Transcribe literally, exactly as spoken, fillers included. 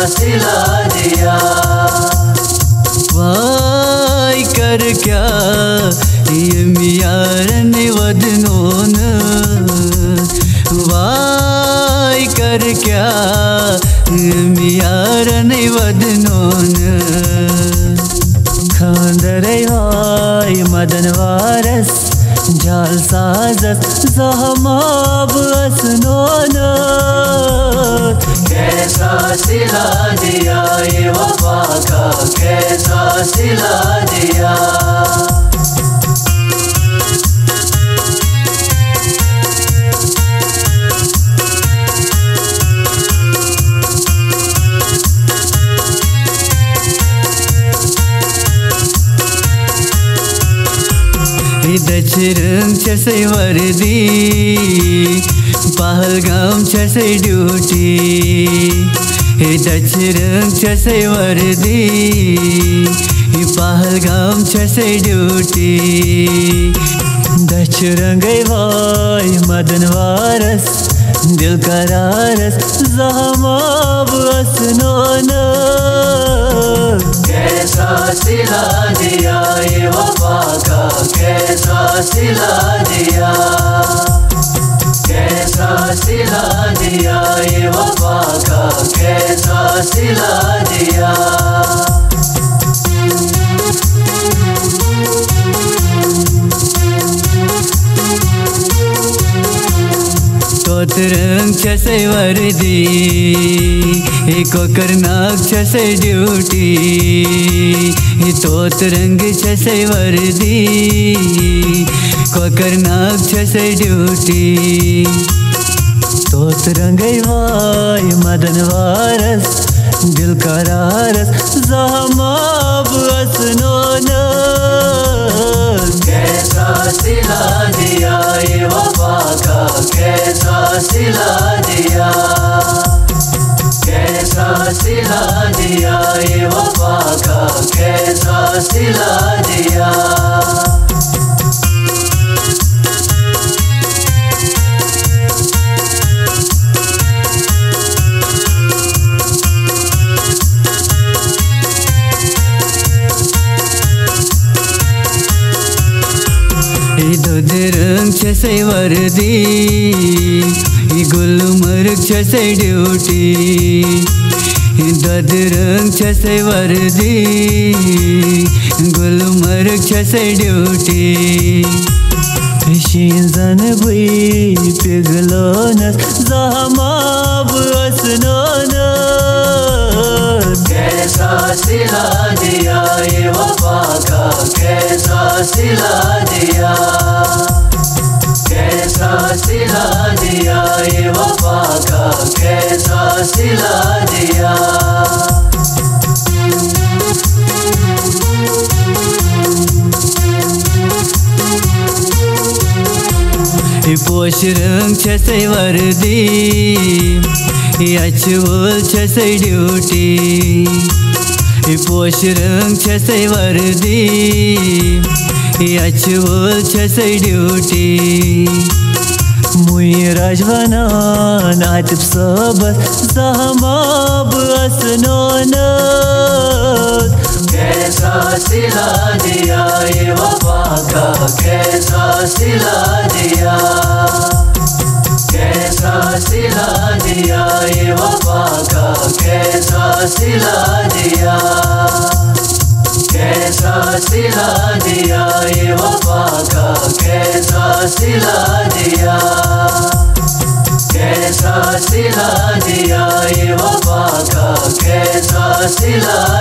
सिला दिया। वाई कर क्या ये मियारन वदनोन, वाई कर क्या ये मियारन वदनोन। खांदर हाय मदन वारस जाल साजस जहमाब असनोन। कैसा सिला दिया ये वफा का, कैसा सिला दिया। दचरंग छसे वर्दी पहलगाम छसे ड्यूटी। दचरंग छसे वर्दी पहलगाम छसे ड्यूटी। दचरंग भाई मदन वारस दिल करारस जहमाब असनोन। कैसा सिला दिया ये वफा का, कैसा सिला दिया। कैसा सिला दिया ये वफा का, कैसा सिला दिया। तोतरंग छसे वर्दी कोकरनाग छसे ड्यूटी। तोतरंग छसे वर्दी कोकरनाग छसे ड्यूटी। तोतरंग भाई मदन वारस दिल करारस जहमाब असनोन। कैसा सिला दिया ये वफा का, कैसा सिला दिया। कैसा सिला दिया ये वफा का, कैसा सिला दिया। दुदरंग छसे वर्दी गुलमर्ग छसे ड्यूटी। दुदरंग छसे वर्दी गुलमर्ग छसे ड्यूटी। शींजन भुई पिघलोनस जहमाब असनोन। कैसा सिला दिया ये वफा का, कैसा सिला दिया। कैसा सिला दिया ये वफा का, कैसा सिला दिया। पोश रंग छसे वर्दी अचवल छसे ड्यूटी। पोश रंग छसे वर्दी अचवल छसे ड्यूटी। मुई राजवाना नातिब सबस जहमाब असनोन। कैसा सिला दिया ये वफा का, कैसा सिला दिया। कैसा सिला दिया ये वफा का, कैसा सिला दिया। कैसा सिला दिया ये वफा का, कैसा सिला दिया। कैसा सिला दिया ये वफा का, कैसा सिला